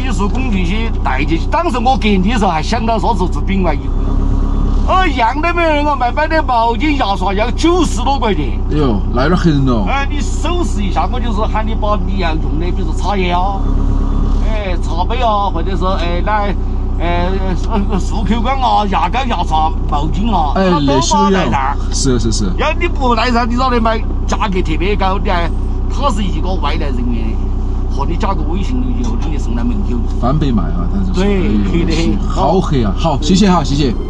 技术工具去带进去。当时我隔离的时候还想到啥子治丙外一一样都没有人啊，卖的毛巾牙刷要90多块钱。 哎呦，那有点吓人了。 哎，你手试一下，我就是喊你把你要用的，比如说茶叶啊，茶杯啊，或者是来漱口管啊、牙膏、牙刷、毛巾啊， 那些都带上。 是。 要你不带上，你找得买价格特别高，你还他是一个外来人员，和你加个微信以后，你送来门口。 翻倍卖啊，他就是。 对，黑得很。 好黑啊！好，谢谢哈，谢谢。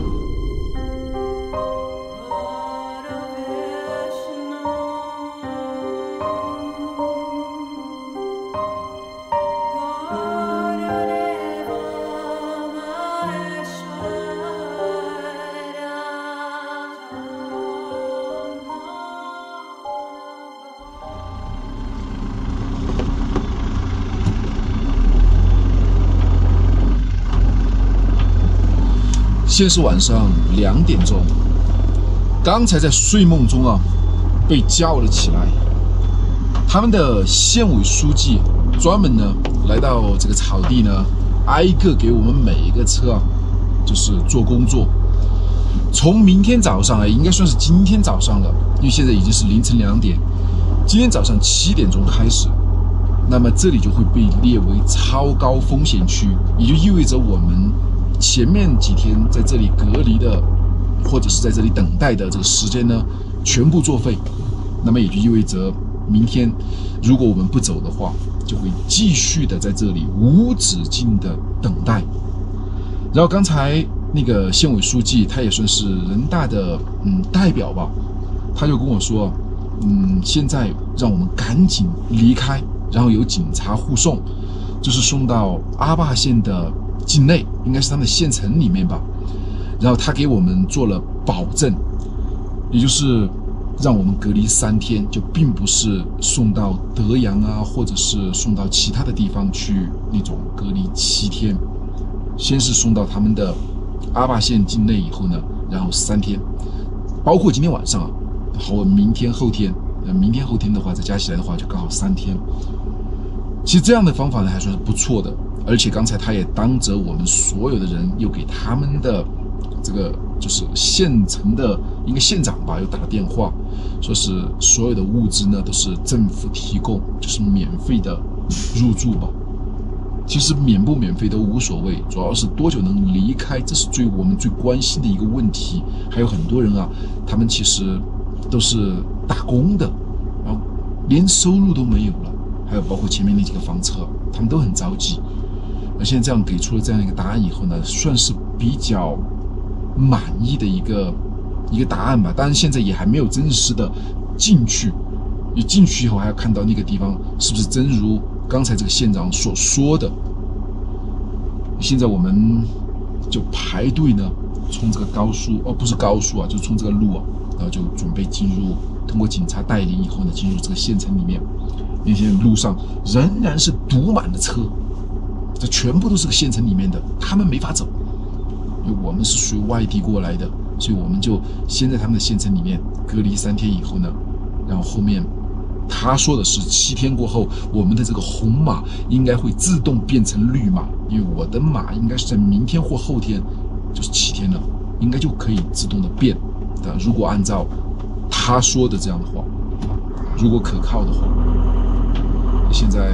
现在是晚上2点钟，刚才在睡梦中啊，被叫了起来。他们的县委书记专门呢来到这个草地呢，挨个给我们每一个车啊，就是做工作。从明天早上应该算是今天早上了，因为现在已经是凌晨2点，今天早上7点钟开始，那么这里就会被列为超高风险区，也就意味着我们前面几天在这里隔离的，或者是在这里等待的这个时间呢，全部作废。那么也就意味着明天，如果我们不走的话，就会继续的在这里无止境的等待。然后刚才那个县委书记，他也算是人大的代表吧，他就跟我说，现在让我们赶紧离开，然后有警察护送，就是送到阿坝县的境内，应该是他们的县城里面吧。然后他给我们做了保证，也就是让我们隔离3天，就并不是送到德阳啊，或者是送到其他的地方去那种隔离7天，先是送到他们的阿坝县境内以后呢，然后3天，包括今天晚上啊，和明天后天，明天后天的话再加起来的话就刚好3天。其实这样的方法呢还算是不错的，而且刚才他也当着我们所有的人，又给他们的这个就是县城的应该县长吧，又打了电话，说是所有的物资呢都是政府提供，就是免费的入住吧。其实免不免费都无所谓，主要是多久能离开，这是我们最关心的一个问题。还有很多人啊，他们其实都是打工的，然后连收入都没有了。还有包括前面那几个房车，他们都很着急。那现在这样给出了这样一个答案以后呢，算是比较满意的一个答案吧。当然现在也还没有正式的进去，你进去以后还要看到那个地方是不是真如刚才这个县长所说的。现在我们就排队呢，从这个高速不是高速啊，就从这个路啊，然后就准备进入，通过警察带领以后呢，进入这个县城里面。那些路上仍然是堵满了车，这全部都是个县城里面的，他们没法走，因为我们是属于外地过来的，所以我们就先在他们的县城里面隔离3天以后呢，然后后面他说的是7天过后，我们的这个红码应该会自动变成绿码，因为我的码应该是在明天或后天，就是7天了，应该就可以自动的变。但如果按照他说的这样的话，如果可靠的话，现在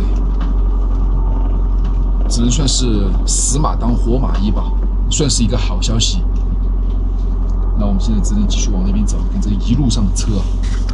只能算是死马当活马医吧，算是一个好消息。那我们现在只能继续往那边走，看这一路上的车啊，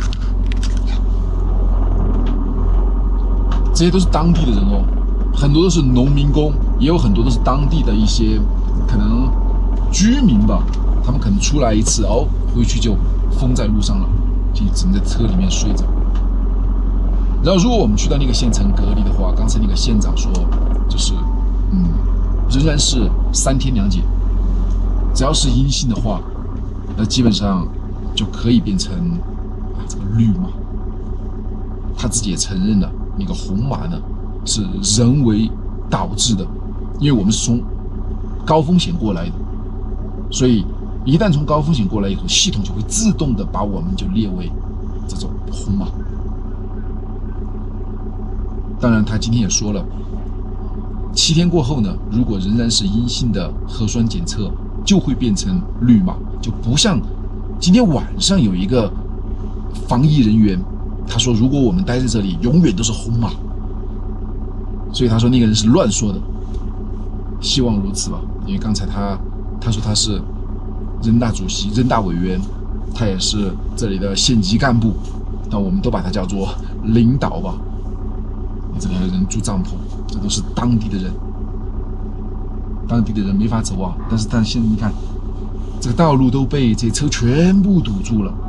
这些都是当地的人哦，很多都是农民工，也有很多都是当地的一些可能居民吧，他们可能出来一次哦，回去就封在路上了，就只能在车里面睡着。然后如果我们去到那个县城隔离的话，刚才那个县长说，就是仍然是3天2检，只要是阴性的话，那基本上就可以变成这个绿码。他自己也承认了，那个红码呢是人为导致的，因为我们是从高风险过来的，所以一旦从高风险过来以后，系统就会自动的把我们就列为这种红码。 当然，他今天也说了， 7天过后呢，如果仍然是阴性的核酸检测，就会变成绿码，就不像今天晚上有一个防疫人员，他说如果我们待在这里，永远都是红码。所以他说那个人是乱说的，希望如此吧。因为刚才他说他是人大主席、人大委员，他也是这里的县级干部，但我们都把他叫做领导吧。这里的人住帐篷，这都是当地的人，当地的人没法走啊。但现在你看，这个道路都被这车全部堵住了，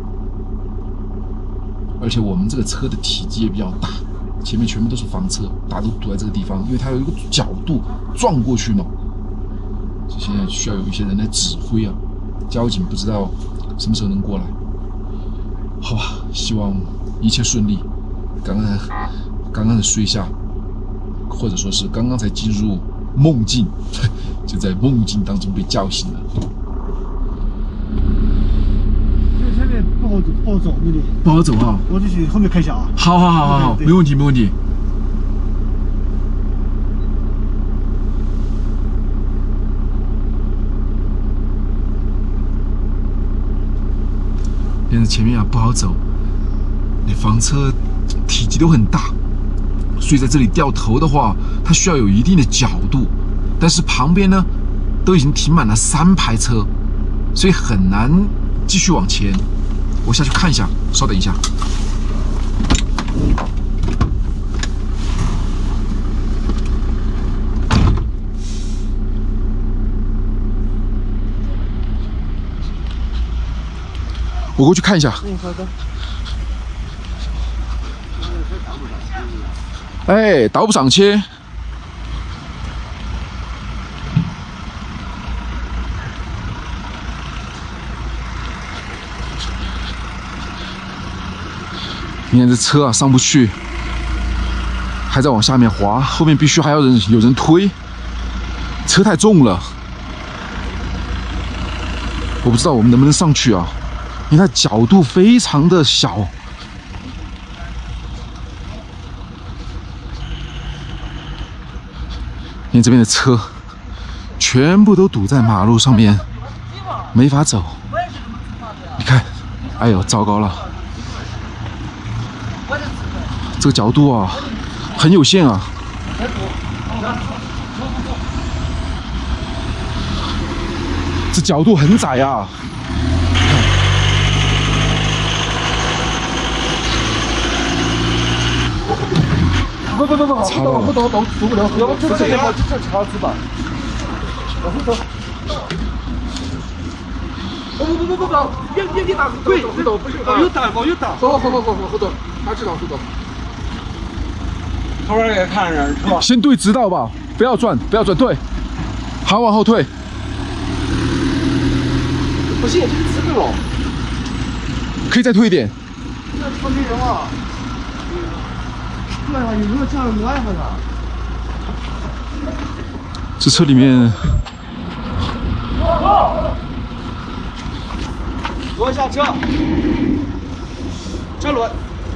而且我们这个车的体积也比较大。前面全部都是房车，大家都堵在这个地方，因为它有一个角度撞过去嘛。所以现在需要有一些人来指挥啊，交警不知道什么时候能过来。好吧，希望一切顺利。刚刚才睡下，或者说是刚刚才进入梦境，就在梦境当中被叫醒了。 这边不好走，这里不好走啊！ 我就去后面看一下啊。 好，没问题。现在前面啊不好走，那房车体积都很大，所以在这里掉头的话，它需要有一定的角度。但是旁边呢，都已经停满了3排车，所以很难继续往前。我下去看一下，稍等一下。我过去看一下。 好的。 哎，倒不上去。你看这车啊，上不去，还在往下面滑，后面必须还要有人推，车太重了。我不知道我们能不能上去啊？你看角度非常的小。你看这边的车全部都堵在马路上面，没法走。你看，哎呦，糟糕了！这个角度啊，很有限啊。这角度很窄啊。 不，不懂，走不了。要不这边这叉子吧，往后走。不，别打，对，不是，往右打。走，后头，他知道后头。后边也看着是吧？ 先对直道吧，不要转，对，好，往后退。 不行，这个直的了。 可以再退一点。 这车没人啊。对啊，有没有这样歪下的？ 这车里面。 挪下车，车轮。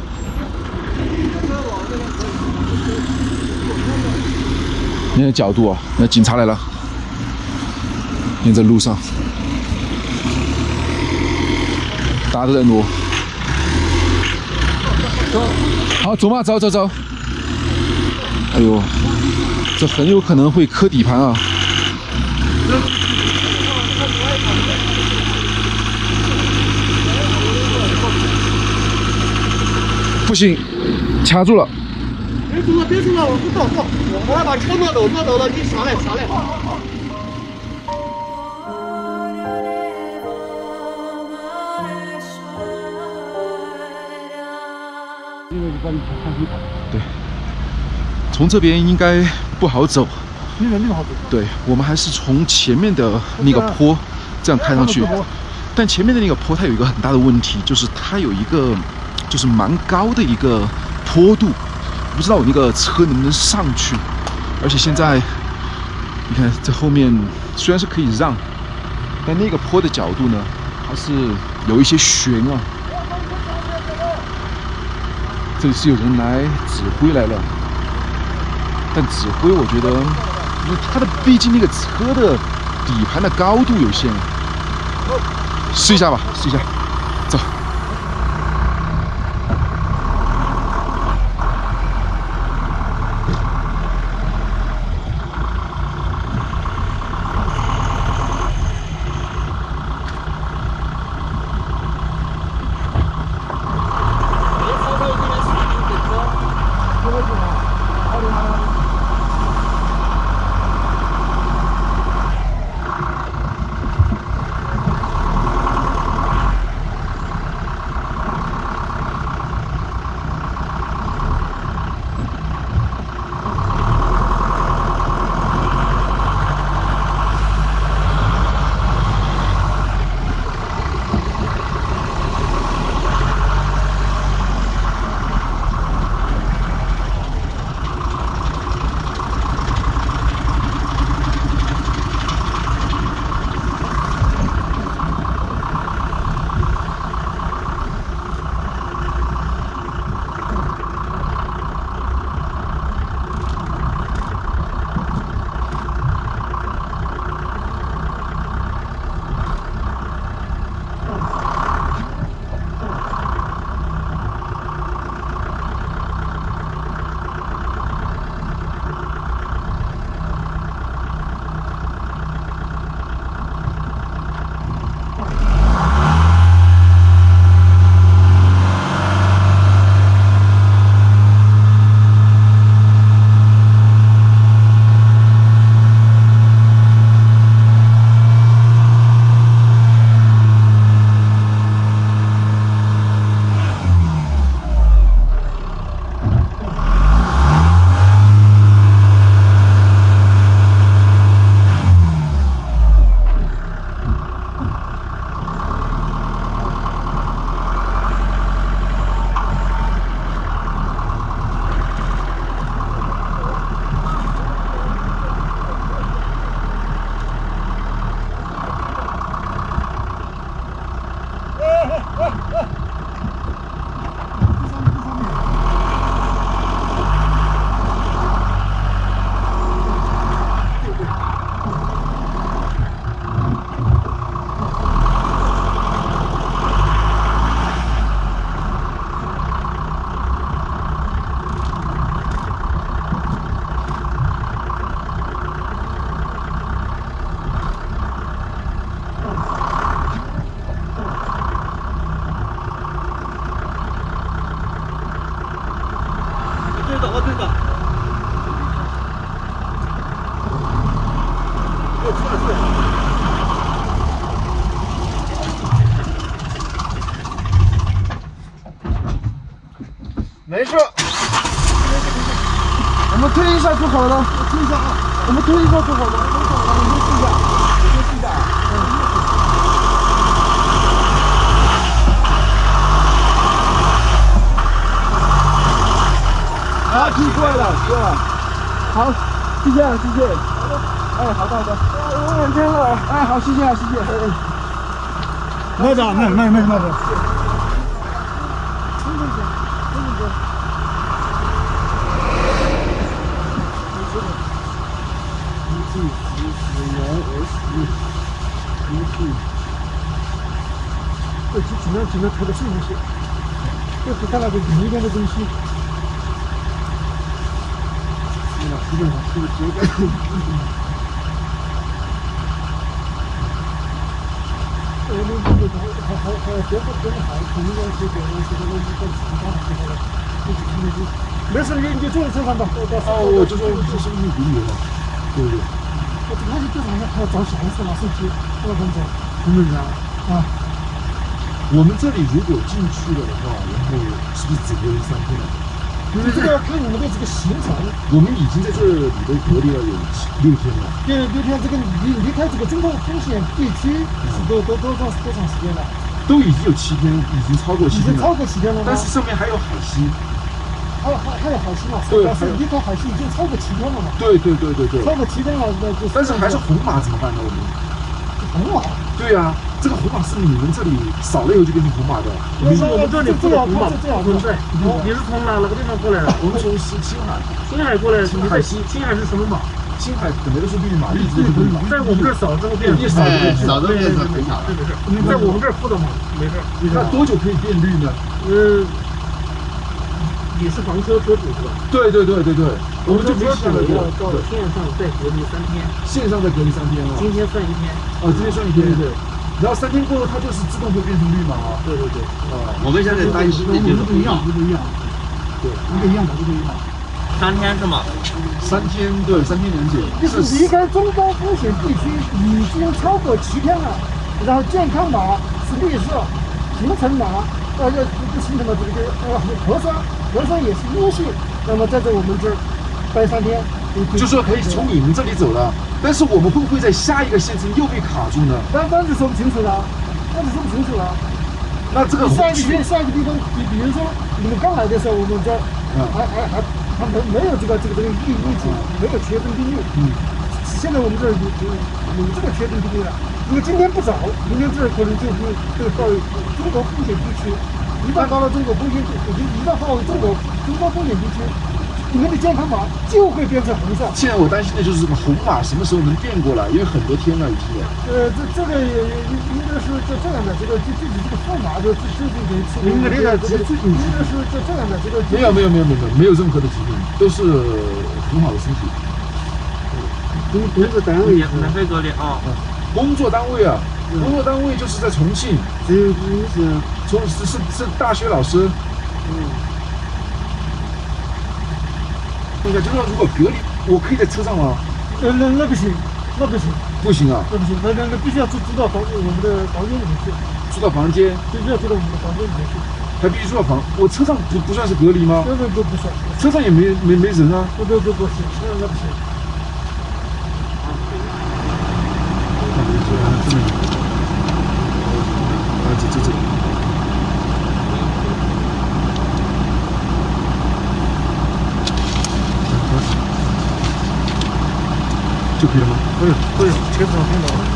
你看角度啊，那警察来了。你看这路上，大家都在挪。好，走嘛，走。哎呦，这很有可能会磕底盘啊！不行，卡住了。 别走了，我不走，我来把车挪走了，你上来。 对，从这边应该不好走。 那个好走。 对，我们还是从前面的那个坡这样开上去。但前面的那个坡它有一个很大的问题，就是它有一个就是蛮高的一个坡度，不知道我那个车能不能上去。而且现在你看这后面虽然是可以让，但那个坡的角度呢还是有一些悬啊。这里是有人来指挥来了。 但指挥我觉得，它的毕竟那个车的底盘的高度有限，试一下吧，试一下，走。 没事，我们推一下就好了。推一下啊，我们推一下就好了。我们试一下，我们试一下。啊，踢过来了，对了。好，谢谢，谢谢。哎，好的好的。我两天了。哎，好，谢谢啊，谢谢。慢点，慢点。这只能投的是东西，就是看那个里面的东西。基本上是个结构。没事，你就坐在车上吧。哦，我就说这是一旅游嘛，对不对？我那就好像还要找小红书拿手机，这个工作，真的是啊。我们这里如果进去了的话，然后是不是只隔离3天呢？你这个要看你们的这个行程。我们已经在这里都隔离了有6天了。对，6天，这个离开这个中风险地区是多长时间了？都已经有7天，已经超过7天了。已经超过7天了吗？但是上面还有海西。还有海西嘛？对，但是离开海西已经超过7天了嘛？对。超过7天了，那就。但是还是红码怎么办呢？我们红码。 对呀、这个红码是你们这里扫了以后就变成红码的。 我们这里不红码不存在。你是从哪个地方过来的？ 我们从青海， 青海过来，海西。青海是什么码？ 青海本来都是绿码，一直都是绿码。 在我们这儿扫之后变成扫都变成红码了。 没事，在我们这儿付的嘛，没事。 那多久可以变绿呢？ 你是房车车主是吧？ 对，我们就没车主要到对， 线上再隔离3天， 线上再隔离3天啊。 今天算1天。 今天算1天。 对。 然后3天过后，它就是自动会变成绿码啊。 对。 我们现在担心的就是不一样。对，一个一样的。 3天是吗 ？3天，对，3天连检。 就是离开中高风险地区已经超过7天了，然后健康码是绿色，行程码不行程码这个核酸也是阴性，那么在这我们这儿待3天， 就说可以从你们这里走了，但是我们会不会在下一个县城又被卡住呢？ 当然说不清楚了， 那这个下一个地方，比如说你们刚来的时候，我们这还没有这个疫情，没有确诊病例。现在我们这儿有这个确诊病例了。如果今天不走，明天这可能就会到中国风险地区。一旦到了中国风险地区，一旦到了中国风险地区，你们的健康码就会变成红色。 现在我担心的就是这个红码什么时候能变过来，因为很多天了已经。 这个应该是这样的，这个具体这个号码就是最近给应该是这样的，这个没有任何的疾病，都是很好的身体。 工作单位免费隔离啊。 工作单位啊，工作单位就是在重庆，是大学老师。就是说如果隔离，我可以在车上吗？ 那不行， 不行啊， 那必须要住到我们的房间里面去。 住到房间？ 必须要住到我们的房间里面去。 还必须住到我车上不算是隔离吗？ 不算。 车上也没人啊。 不行，那不行。 这就可以了吗？ 可以，车子上看到了。